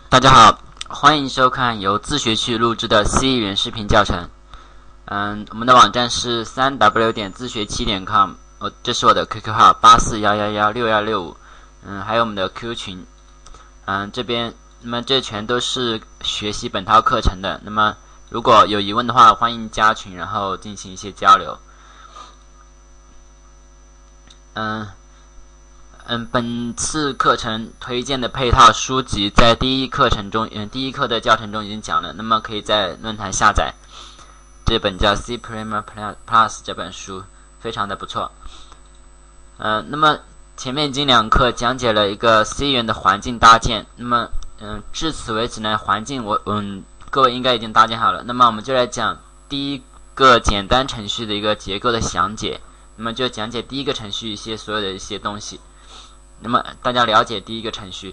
大家好，欢迎收看由自学区录制的 C 语言视频教程。我们的网站是3w 点自学期点 com， 这是我的 QQ 号8411161165，还有我们的 QQ 群，这边，那么这全都是学习本套课程的。那么如果有疑问的话，欢迎加群，然后进行一些交流。本次课程推荐的配套书籍在第一课的教程中已经讲了，那么可以在论坛下载。这本叫 C Primer Plus 这本书非常的不错。那么前面已经2课讲解了一个 C 语言的环境搭建。那么至此为止呢，环境各位应该已经搭建好了。那么我们就来讲第一个简单程序的一个结构的详解。那么就讲解第一个程序所有的一些东西。那么大家了解第一个程序。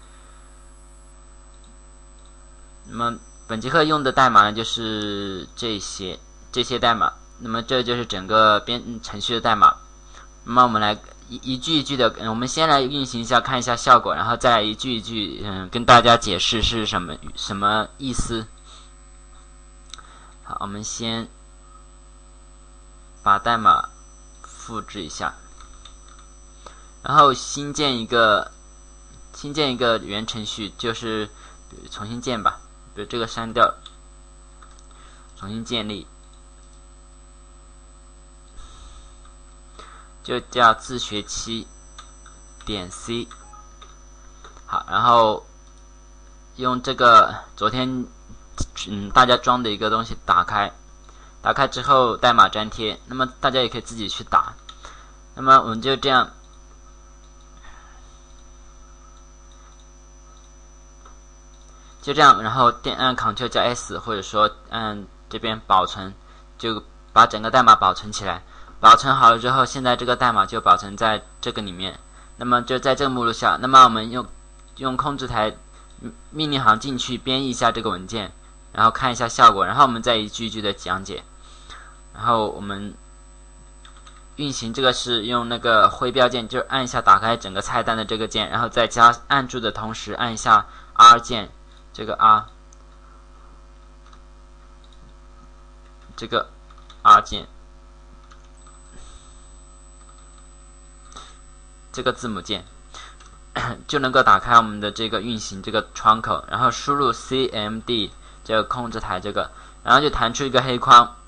那么本节课用的代码呢，就是这些代码。那么这就是整个程序的代码。那么我们来一句一句的，我们先来运行一下，看一下效果，然后再来一句一句跟大家解释是什么意思。好，我们先把代码复制一下。然后新建一个原程序，就是重新建吧，比如这个删掉，重新建立，就叫自学期点 C。 好，然后用这个昨天大家装的一个东西打开之后代码粘贴。那么大家也可以自己去打。那么我们就这样然后按 Ctrl 加 S， 或者说按这边保存，就把整个代码保存起来。保存好了之后，现在这个代码就保存在这个里面。那么就在这个目录下，那么我们用控制台命令行进去编译一下这个文件，然后看一下效果，然后我们再一句一句的讲解。然后我们运行这个是用那个徽标键，就是按一下打开整个菜单的这个键，然后再按住的同时按一下 R 键。这个 R 键，这个字母键就能够打开我们的这个运行这个窗口，然后输入 CMD 这个控制台然后就弹出一个黑框。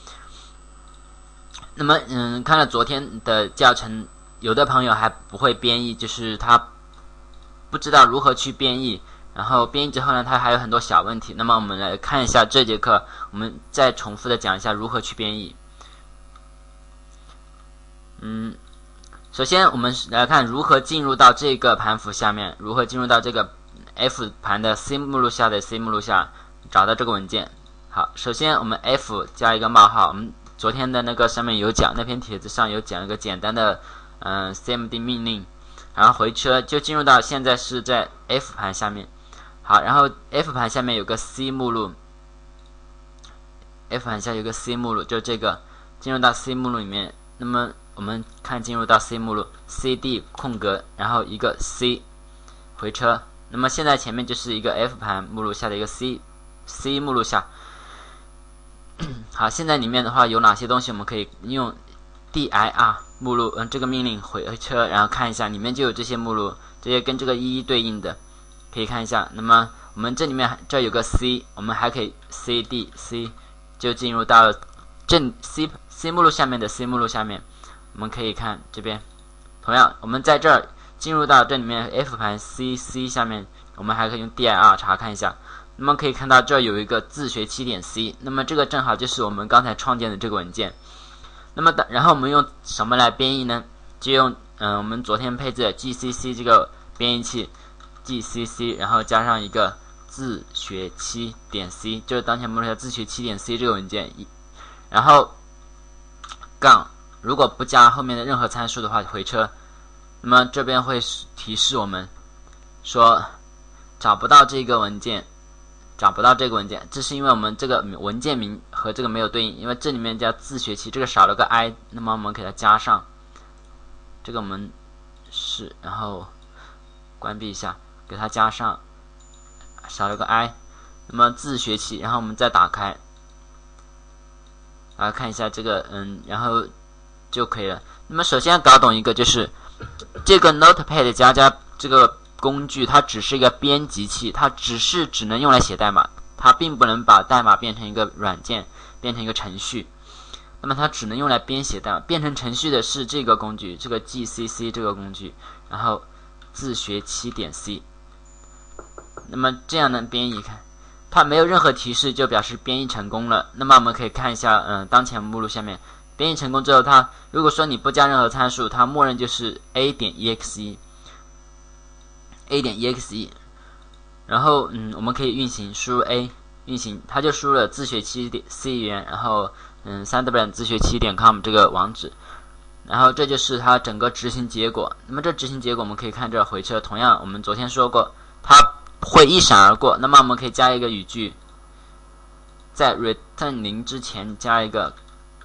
那么看了昨天的教程，有的朋友还不会编译，就是他不知道如何去编译。然后编译之后呢，它还有很多小问题。那么我们来看一下这节课，我们再重复的讲一下如何去编译。首先我们来看如何进入到这个盘符下面，如何进入到这个 F 盘的 C 目录下的 C 目录下，找到这个文件。好，首先我们 F 加一个冒号，我们昨天的那个上面有讲，那篇帖子上有讲一个简单的CMD 命令，然后回车就进入到现在是在 F 盘下面。好，然后 F 盘下面有个 C 目录 ，F 盘下有个 C 目录，就这个进入到 C 目录里面。那么我们看进入到 C 目录 ，CD 空格，然后一个 C 回车。那么现在前面就是一个 F 盘目录下的一个 C 目录下。好，现在里面的话有哪些东西，我们可以用 dir 目录这个命令回车，然后看一下里面就有这些目录，这些跟这个一一对应的。可以看一下，那么我们这里面这有个 C， 我们还可以 CD C 就进入到正 C 目录下面的 C 目录下面。我们可以看这边，同样我们在这儿进入到这里面 F 盘 C 下面，我们还可以用 dir 查看一下。那么可以看到这儿有一个自学期点 C， 那么这个正好就是我们刚才创建的这个文件。那么然后我们用什么来编译呢？就用我们昨天配置的 GCC 这个编译器。GCC， 然后加上一个自学期点 C， 就是当前目录下自学期点 C 这个文件，然后杠，如果不加后面的任何参数的话回车。那么这边会提示我们说找不到这个文件，这是因为我们这个文件名和这个没有对应，因为这里面叫自学期，这个少了个 I， 那么我们给它加上，这个我们然后关闭一下。给它加上少了个 i， 那么自学期，然后我们再打开，看一下这个然后就可以了。那么首先要搞懂一个，就是这个 Notepad 加这个工具，它只是一个编辑器，它只能用来写代码，它并不能把代码变成一个软件，变成一个程序。那么它只能用来编写代码，变成程序的是这个工具，这个 GCC 这个工具，然后自学期点 C。那么这样的编译，看它没有任何提示，就表示编译成功了。那么我们可以看一下，当前目录下面编译成功之后，它如果说你不加任何参数，它默认就是 a 点 exe， 然后我们可以运行，输入 a 运行，它就输入了自学期点 C 语言，然后thunderbird 自学期点 com 这个网址，然后这就是它整个执行结果。那么这执行结果我们可以看这回车，同样我们昨天说过，它会一闪而过。那么我们可以加一个语句，在 return 0之前加一个，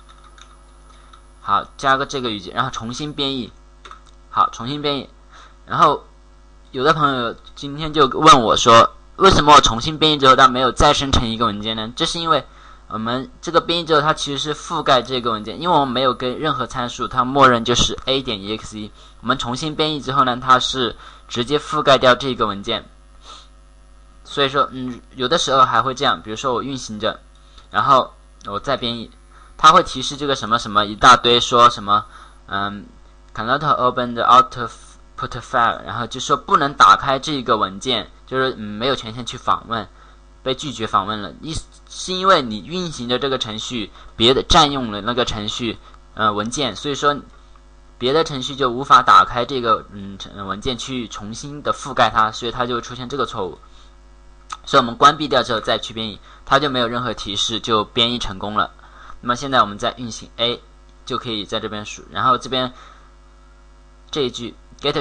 好，加个这个语句，然后重新编译，好，重新编译。然后有的朋友今天就问我说，为什么我重新编译之后它没有再生成一个文件呢？这是因为我们这个编译之后它其实是覆盖这个文件，因为我们没有给任何参数，它默认就是 a 点 exe。 我们重新编译之后呢，它是直接覆盖掉这个文件。所以说有的时候还会这样，比如说我运行着，然后我再编译，它会提示这个什么什么一大堆，说什么cannot open the output file， 然后就说不能打开这个文件，就是没有权限去访问，被拒绝访问了。是因为你运行的这个程序别的占用了那个程序文件，所以说别的程序就无法打开这个文件去重新的覆盖它，所以它就会出现这个错误。所以我们关闭掉之后再去编译，它就没有任何提示，就编译成功了。那么现在我们再运行 A， 就可以在这边输，然后这边这一句 get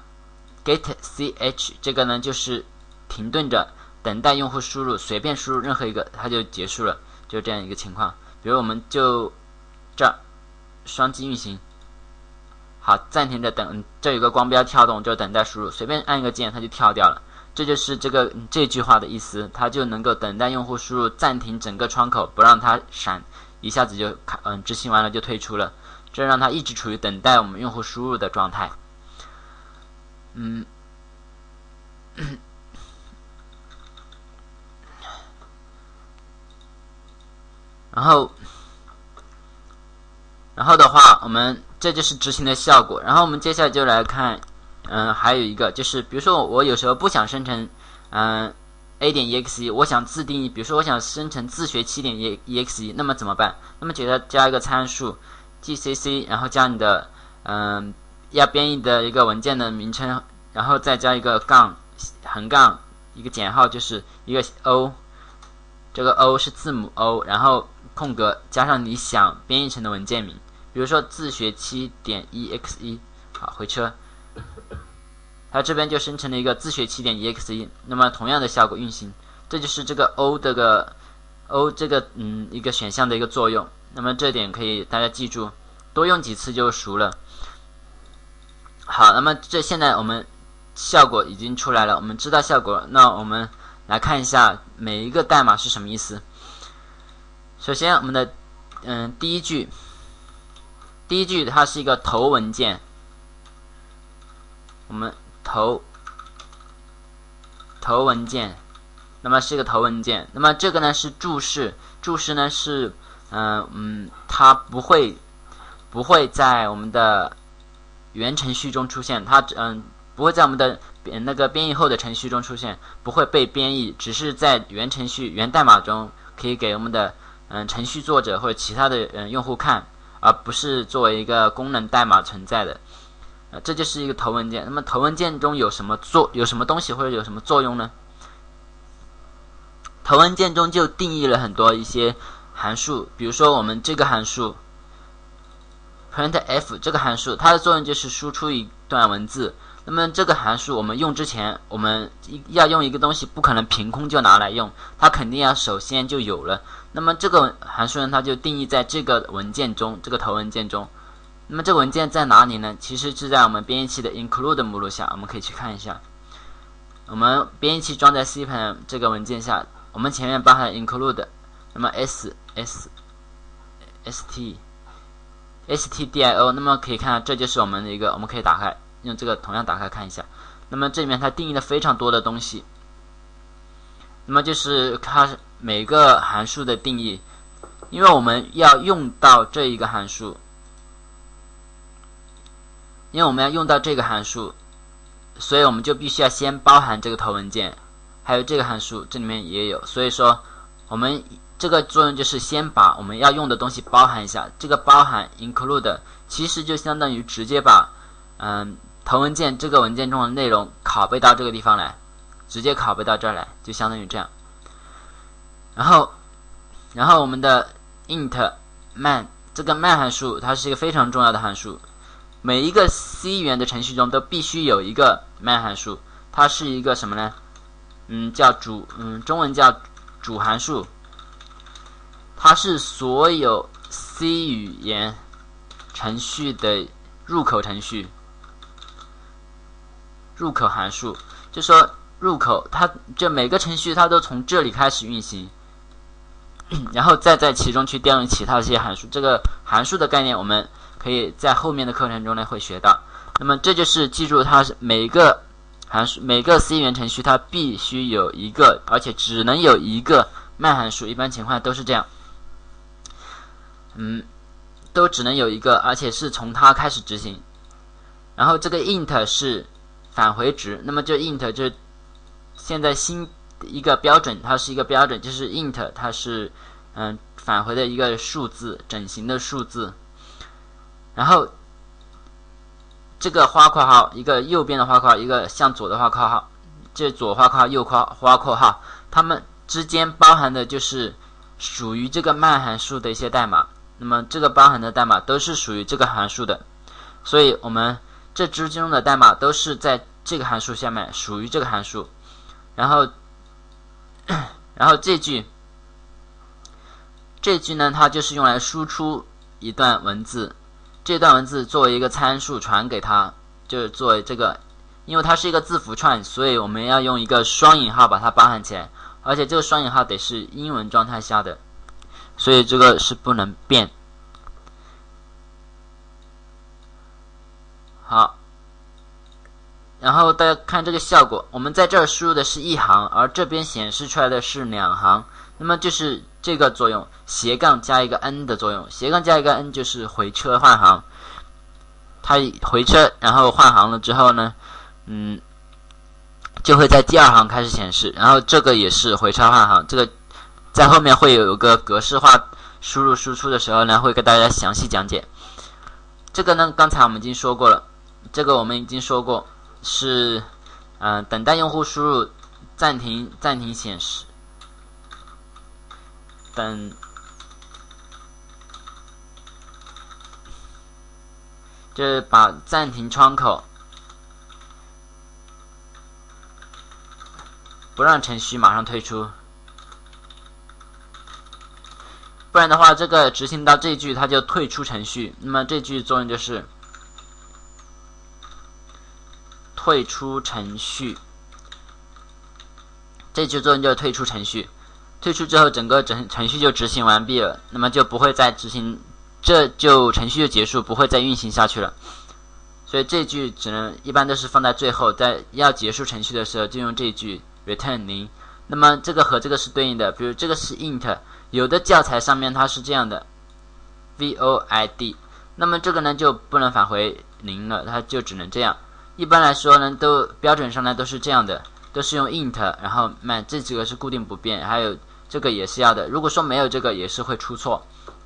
ch 这个呢就是停顿着等待用户输入，随便输入任何一个它就结束了，就这样一个情况。比如我们就这儿双击运行，好，暂停着等，这有个光标跳动，就等待输入，随便按一个键它就跳掉了。这就是这句话的意思，它就能够等待用户输入，暂停整个窗口，不让它闪，一下子就执行完了就退出了，这让它一直处于等待我们用户输入的状态。然后的话，我们这就是执行的效果。然后我们接下来就来看还有一个就是，比如说我有时候不想生成a 点 exe， 我想自定义，比如说我想生成自学期点 exe， 那么怎么办？那么给它加一个参数 gcc， 然后加你的要编译的一个文件的名称，然后再加一个横杠一个减号，就是一个 o， 这个 o 是字母 o， 然后空格加上你想编译成的文件名，比如说自学期点 exe， 好，回车。它这边就生成了一个自学期点 exe， 那么同样的效果运行，这就是这个 o 这个一个选项的一个作用。那么这点可以大家记住，多用几次就熟了。好，那么现在我们效果已经出来了，我们知道效果，那我们来看一下每一个代码是什么意思。首先我们的第一句它是一个头文件，我们头文件，那么是一个头文件。那么这个呢是注释呢是它不会在我们的原程序中出现，它不会在我们的那个编译后的程序中出现，不会被编译，只是在原程序源代码中可以给我们的程序作者或者其他的用户看，而不是作为一个功能代码存在的。这就是一个头文件。那么头文件中有什么东西或者有什么作用呢？头文件中就定义了很多一些函数，比如说我们这个函数 printf 这个函数，它的作用就是输出一段文字。那么这个函数我们用之前，我们要用一个东西，不可能凭空就拿来用，它肯定要首先就有了。那么这个函数呢，它就定义在这个文件中，这个头文件中。那么这个文件在哪里呢？其实是在我们编译器的 include 目录下，我们可以去看一下。 我们编译器装在 C 盘这个文件下，我们前面包含 include， 那么 stdio， 那么可以看到这就是我们的一个，我们可以打开，用这个同样打开看一下。那么这里面它定义了非常多的东西，那么就是它每个函数的定义，因为我们要用到这一个函数，所以我们就必须要先包含这个头文件，还有这个函数这里面也有，所以说我们这个作用就是先把我们要用的东西包含一下。这个包含 include 其实就相当于直接把头文件这个文件中的内容拷贝到这个地方来，直接拷贝到这儿来，就相当于这样。然后我们的 int man 这个 man 函数它是一个非常重要的函数，每一个 C 语言的程序中都必须有一个 man 函数，它是一个什么呢？中文叫主函数，它是所有 C 语言程序的入口函数，就说入口，它这每个程序它都从这里开始运行，然后再在其中去调用其他的这些函数。这个函数的概念我们可以在后面的课程中呢会学到。那么这就是记住，它是每个函数，每个 C 语言程序它必须有一个，而且只能有一个man函数，一般情况都是这样，都只能有一个，而且是从它开始执行。然后这个 int 是返回值，那么这 int 就是现在新一个标准，它是一个标准，就是 int 它是返回的一个数字，整形的数字。然后这个花括号，一个右边的花括号，一个向左的花括号，这左花括号右花括号，它们之间包含的就是属于这个man函数的一些代码，那么这个包含的代码都是属于这个函数的，所以我们这之中的代码都是在这个函数下面，属于这个函数。然后这句呢，它就是用来输出一段文字，这段文字作为一个参数传给它，就是作为这个，因为它是一个字符串，所以我们要用一个双引号把它包含起来，而且这个双引号得是英文状态下的，所以这个是不能变。好，然后大家看这个效果，我们在这儿输入的是一行，而这边显示出来的是2行，那么就是这个作用，斜杠加一个 n 的作用，斜杠加一个 n 就是回车换行，它回车然后换行了之后呢，就会在第2行开始显示，然后这个也是回车换行，这个在后面会有一个格式化输入输出的时候呢，会给大家详细讲解。这个呢，刚才我们已经说过了，这个我们已经说过是等待用户输入暂停显示，就是把暂停窗口不让程序马上退出，不然的话这个执行到这句它就退出程序，那么这句作用就是退出程序，这句作用就是退出程序，退出之后整个程序就执行完毕了，那么就不会再执行，这就程序就结束，不会再运行下去了。所以这句一般都是放在最后，在要结束程序的时候就用这句 return 0。那么这个和这个是对应的，比如这个是 int， 有的教材上面它是这样的 void， 那么这个呢就不能返回0了，它就只能这样。一般来说呢，标准上呢都是这样的，都是用 int， 然后man 这几个是固定不变，还有这个也是要的，如果说没有这个也是会出错。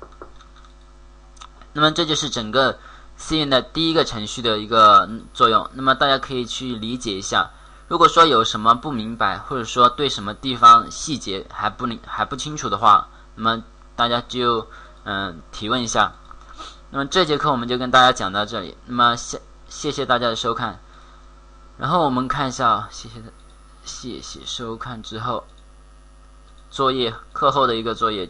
那么这就是整个 C 语言的第一个程序的一个作用，那么大家可以去理解一下，如果说有什么不明白，或者说对什么地方细节还不清楚的话，那么大家就提问一下。那么这节课我们就跟大家讲到这里，那么谢谢大家的收看。然后我们看一下，谢谢收看之后，作业课后的一个作业，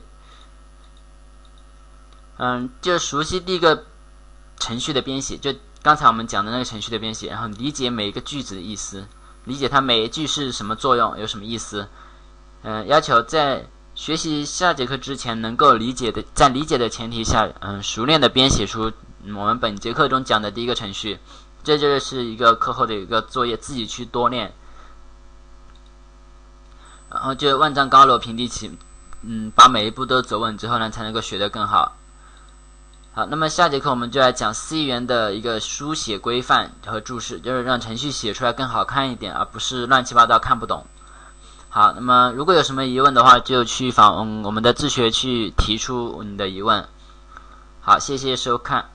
就熟悉第一个程序的编写，就刚才我们讲的那个程序的编写，然后理解每一个句子的意思， 理解它每一句是什么作用，有什么意思。要求在学习下节课之前能够在理解的前提下，熟练的编写出我们本节课中讲的第一个程序。这就是一个课后的一个作业，自己去多练。然后就万丈高楼平地起，把每一步都走稳之后呢，才能够学得更好。好，那么下节课我们就来讲 C 语言的一个书写规范和注释，就是让程序写出来更好看一点，而不是乱七八糟看不懂。好，那么如果有什么疑问的话，就去我们的自学去提出你的疑问。好，谢谢收看。